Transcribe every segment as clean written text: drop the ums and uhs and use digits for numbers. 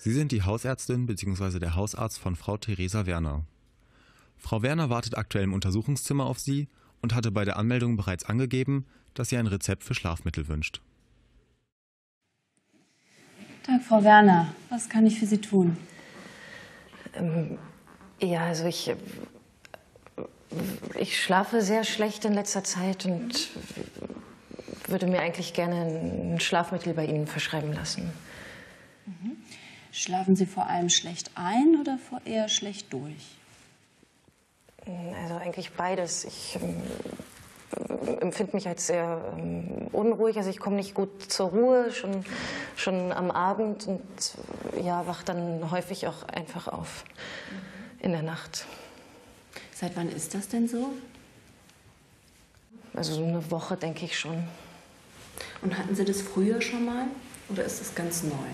Sie sind die Hausärztin bzw. der Hausarzt von Frau Theresa Werner. Frau Werner wartet aktuell im Untersuchungszimmer auf Sie und hatte bei der Anmeldung bereits angegeben, dass sie ein Rezept für Schlafmittel wünscht. Tag, Frau Werner. Was kann ich für Sie tun? Ja, also ich schlafe sehr schlecht in letzter Zeit und würde mir eigentlich gerne ein Schlafmittel bei Ihnen verschreiben lassen. Schlafen Sie vor allem schlecht ein oder eher schlecht durch? Also eigentlich beides. Ich empfinde mich als sehr unruhig. Also ich komme nicht gut zur Ruhe, schon am Abend und ja, wach dann häufig auch einfach auf in der Nacht. Seit wann ist das denn so? Also so eine Woche, denke ich schon. Und hatten Sie das früher schon mal oder ist das ganz neu?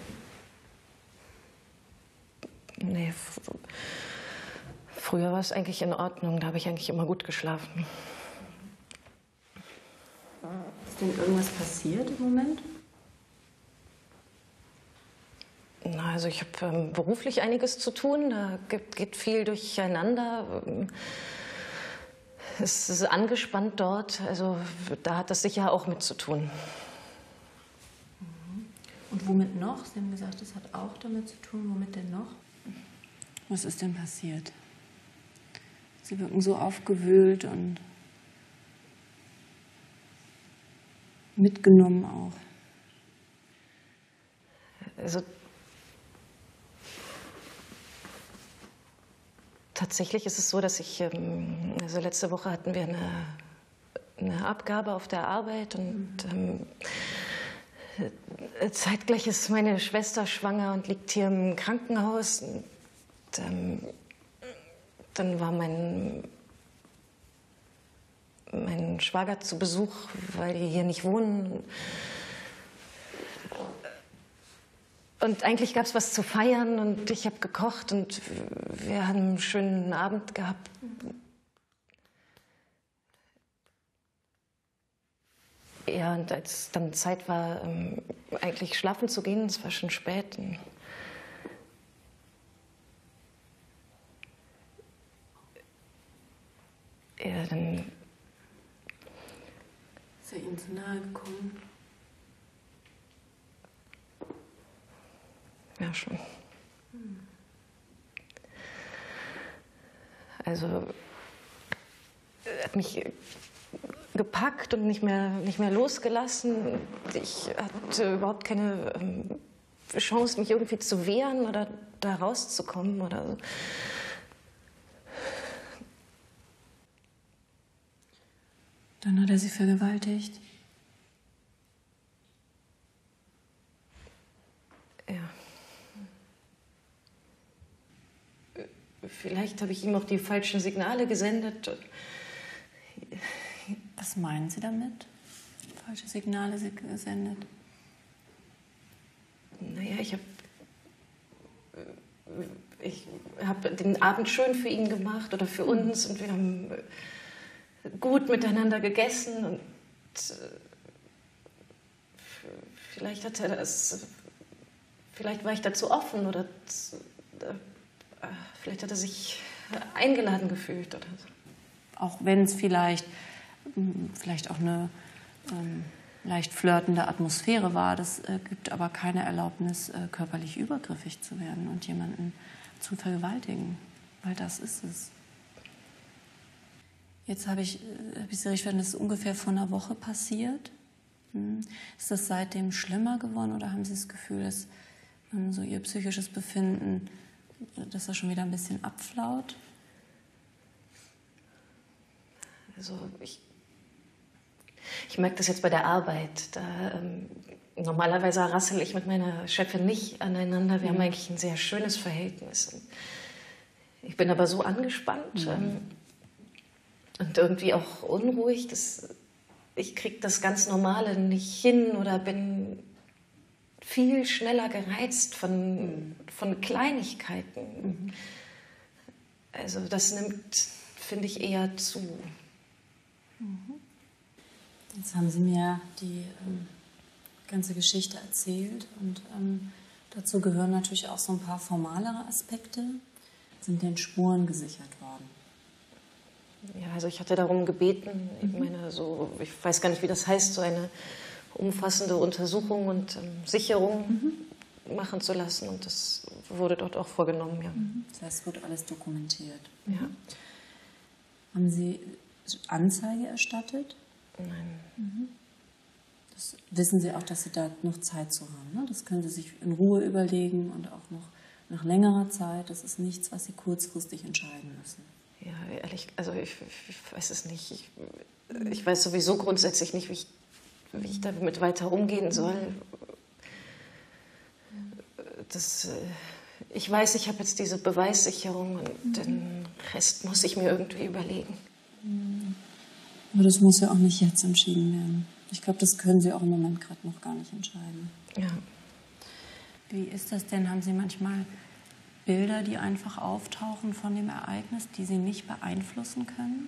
Nee, früher war es eigentlich in Ordnung. Da habe ich eigentlich immer gut geschlafen. Ist denn irgendwas passiert im Moment? Na, also ich habe beruflich einiges zu tun. Da geht viel durcheinander. Es ist angespannt dort. Also da hat das sicher auch mit zu tun. Und womit noch? Sie haben gesagt, es hat auch damit zu tun. Womit denn noch? Was ist denn passiert? Sie wirken so aufgewühlt und mitgenommen auch. Also tatsächlich ist es so, dass also letzte Woche hatten wir eine Abgabe auf der Arbeit und zeitgleich ist meine Schwester schwanger und liegt hier im Krankenhaus. Und, dann war mein Schwager zu Besuch, weil die hier nicht wohnen. Und eigentlich gab es was zu feiern und ich habe gekocht und wir haben einen schönen Abend gehabt. Ja, und als dann Zeit war, eigentlich schlafen zu gehen, es war schon spät. Ja, dann ist er Ihnen zu nahe gekommen? Ja, schon. Also, er hat mich gepackt und nicht mehr losgelassen. Ich hatte überhaupt keine Chance, mich irgendwie zu wehren oder da rauszukommen oder so. Dann hat er Sie vergewaltigt? Ja. Vielleicht habe ich ihm auch die falschen Signale gesendet. Was meinen Sie damit? Falsche Signale gesendet? Naja, ich habe den Abend schön für ihn gemacht oder für uns und wir haben gut miteinander gegessen und vielleicht war ich dazu offen oder vielleicht hat er sich eingeladen gefühlt oder so. Auch wenn es vielleicht auch eine leicht flirtende Atmosphäre war, das gibt aber keine Erlaubnis, körperlich übergriffig zu werden und jemanden zu vergewaltigen, weil das ist es. Jetzt habe ich Sie richtig verstanden, das ist ungefähr vor einer Woche passiert. Ist das seitdem schlimmer geworden oder haben Sie das Gefühl, dass so Ihr psychisches Befinden, dass das schon wieder ein bisschen abflaut? Also ich merke das jetzt bei der Arbeit. Normalerweise rassel ich mit meiner Chefin nicht aneinander. Wir haben eigentlich ein sehr schönes Verhältnis. Ich bin aber so angespannt und irgendwie auch unruhig, dass ich kriege das ganz Normale nicht hin oder bin viel schneller gereizt von Kleinigkeiten. Also das nimmt, finde ich, eher zu. Jetzt haben Sie mir die ganze Geschichte erzählt und Dazu gehören natürlich auch so ein paar formalere Aspekte. Sind denn Spuren gesichert worden? Ja, also ich hatte darum gebeten, ich meine, so, ich weiß gar nicht, wie das heißt, so eine umfassende Untersuchung und Sicherung machen zu lassen. Und das wurde dort auch vorgenommen, ja. Das heißt, es wird alles dokumentiert. Ja. Haben Sie Anzeige erstattet? Nein. Das wissen Sie auch, dass Sie da noch Zeit zu haben. Ne? Das können Sie sich in Ruhe überlegen und auch noch nach längerer Zeit. Das ist nichts, was Sie kurzfristig entscheiden müssen. Ja, ehrlich, also ich weiß es nicht. Ich weiß sowieso grundsätzlich nicht, wie ich damit weiter umgehen soll. Ich weiß, ich habe jetzt diese Beweissicherung und den Rest muss ich mir irgendwie überlegen. Aber das muss ja auch nicht jetzt entschieden werden. Ich glaube, das können Sie auch im Moment gerade noch gar nicht entscheiden. Ja. Wie ist das denn? Haben Sie manchmal Bilder, die einfach auftauchen von dem Ereignis, die Sie nicht beeinflussen können?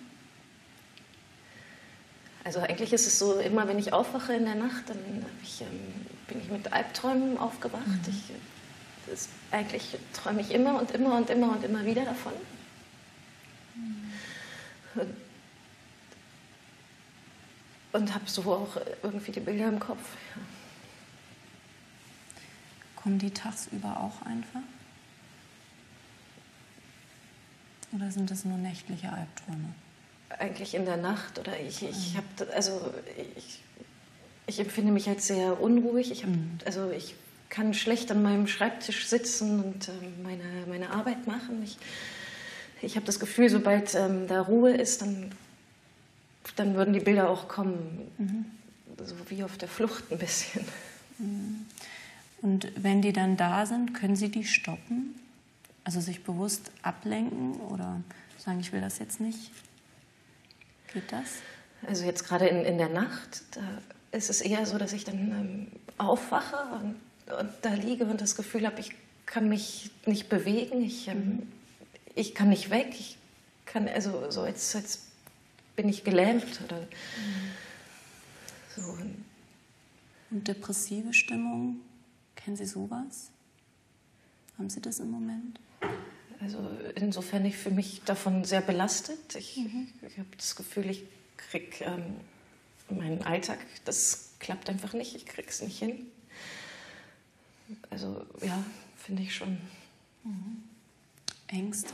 Also eigentlich ist es so, immer wenn ich aufwache in der Nacht, dann bin ich mit Albträumen aufgewacht. Eigentlich träume ich immer und immer und immer und immer wieder davon. Und habe so auch irgendwie die Bilder im Kopf. Ja. Kommen die tagsüber auch einfach? Oder sind das nur nächtliche Albträume? Eigentlich in der Nacht oder ich empfinde mich als sehr unruhig. Ich kann schlecht an meinem Schreibtisch sitzen und meine Arbeit machen. Ich habe das Gefühl, sobald da Ruhe ist, dann würden die Bilder auch kommen. So wie auf der Flucht ein bisschen. Und wenn die dann da sind, können Sie die stoppen? Also sich bewusst ablenken oder sagen, ich will das jetzt nicht? Geht das? Also jetzt gerade in der Nacht, da ist es eher so, dass ich dann aufwache und da liege und das Gefühl habe, ich kann mich nicht bewegen, ich kann nicht weg, ich kann, also so als bin ich gelähmt oder so. Und depressive Stimmung, kennen Sie sowas? Haben Sie das im Moment? Also insofern ich fühle mich davon sehr belastet. Ich habe das Gefühl, ich kriege meinen Alltag, das klappt einfach nicht, ich kriege es nicht hin. Also ja, finde ich schon. Ängste?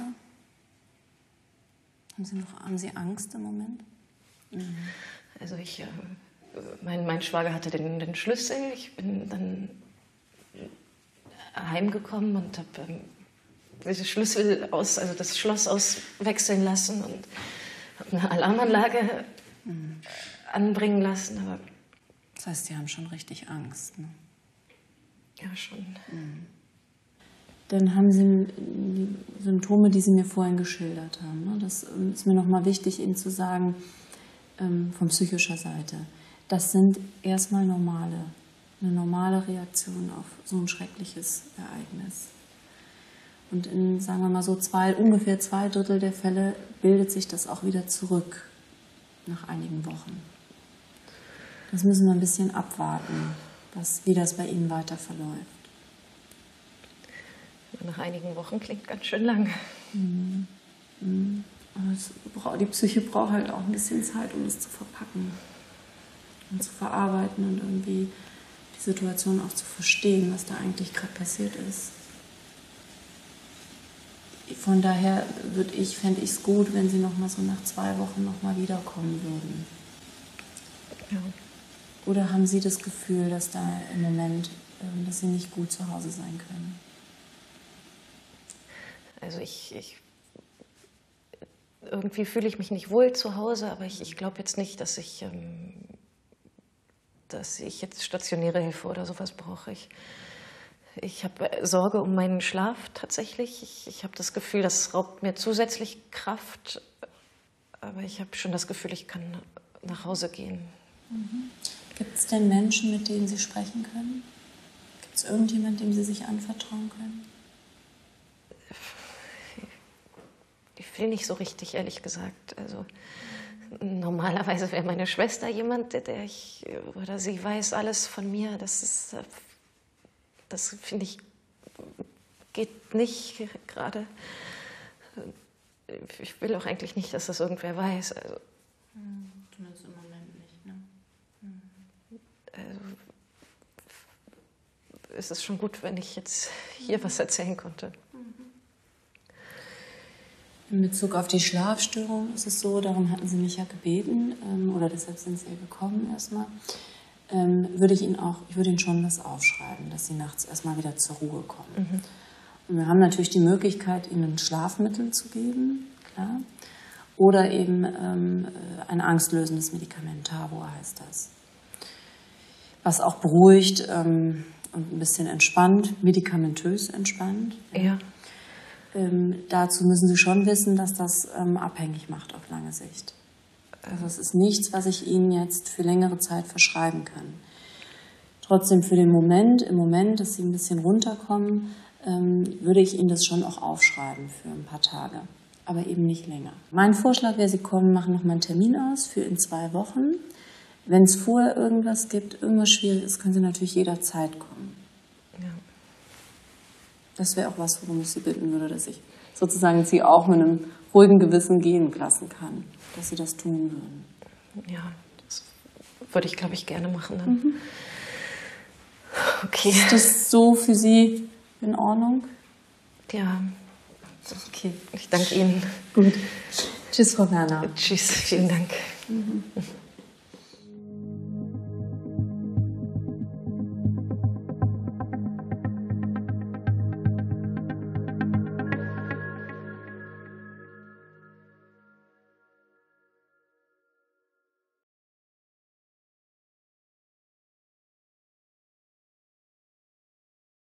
Haben Sie Angst im Moment? Also mein Schwager hatte den Schlüssel. Ich bin dann heimgekommen und habe diese Schlüssel also das Schloss auswechseln lassen und habe eine Alarmanlage anbringen lassen. Aber das heißt, Sie haben schon richtig Angst, ne? ja, schon. Dann haben Sie die Symptome, die Sie mir vorhin geschildert haben. Ne? Das ist mir nochmal wichtig, Ihnen zu sagen, von psychischer Seite. Das sind erstmal eine normale Reaktion auf so ein schreckliches Ereignis. Und in, sagen wir mal so, ungefähr 2/3 der Fälle bildet sich das auch wieder zurück nach einigen Wochen. Das müssen wir ein bisschen abwarten, wie das bei Ihnen weiter verläuft. Nach einigen Wochen klingt ganz schön lang. Aber die Psyche braucht halt auch ein bisschen Zeit, um es zu verpacken und zu verarbeiten und irgendwie die Situation auch zu verstehen, was da eigentlich gerade passiert ist. Von daher fände ich es gut, wenn Sie noch mal so nach 2 Wochen noch mal wiederkommen würden. Ja. Oder haben Sie das Gefühl, dass da im Moment, dass Sie nicht gut zu Hause sein können? Also irgendwie fühle ich mich nicht wohl zu Hause, aber ich glaube jetzt nicht, dass ich jetzt stationäre Hilfe oder sowas brauche. Ich habe Sorge um meinen Schlaf tatsächlich. Ich habe das Gefühl, das raubt mir zusätzlich Kraft, aber ich habe schon das Gefühl, ich kann nach Hause gehen. Gibt es denn Menschen, mit denen Sie sprechen können? Gibt es irgendjemanden, dem Sie sich anvertrauen können? Ich will nicht so richtig, ehrlich gesagt. Also normalerweise wäre meine Schwester jemand, sie weiß alles von mir. Das finde ich geht nicht gerade. Ich will auch eigentlich nicht, dass das irgendwer weiß. Also, Zumindest im Moment nicht, ne? Also, es ist schon gut, wenn ich jetzt hier was erzählen konnte. In Bezug auf die Schlafstörung ist es so, darum hatten Sie mich ja gebeten, oder deshalb sind Sie ja gekommen erstmal, würde ich Ihnen schon was aufschreiben, dass Sie nachts erstmal wieder zur Ruhe kommen. Und wir haben natürlich die Möglichkeit, Ihnen ein Schlafmittel zu geben, klar, oder eben ein angstlösendes Medikament, Tavor heißt das, was auch beruhigt und ein bisschen entspannt, medikamentös entspannt. Ja. Dazu müssen Sie schon wissen, dass das abhängig macht auf lange Sicht. Also es ist nichts, was ich Ihnen jetzt für längere Zeit verschreiben kann. Trotzdem für den Moment, dass Sie ein bisschen runterkommen, würde ich Ihnen das schon auch aufschreiben für ein paar Tage, aber eben nicht länger. Mein Vorschlag wäre, Sie kommen, machen noch mal einen Termin aus für in 2 Wochen. Wenn es vorher irgendwas gibt, irgendwas schwierig ist, können Sie natürlich jederzeit kommen. Ja. Das wäre auch was, worum ich Sie bitten würde, dass ich sozusagen Sie auch mit einem ruhigen Gewissen gehen lassen kann, dass Sie das tun würden. Ja, das würde ich, glaube ich, gerne machen dann. Okay. Ist das so für Sie in Ordnung? Ja, Okay. ich danke Ihnen. Gut. Tschüss, Frau Werner. Tschüss, vielen Dank.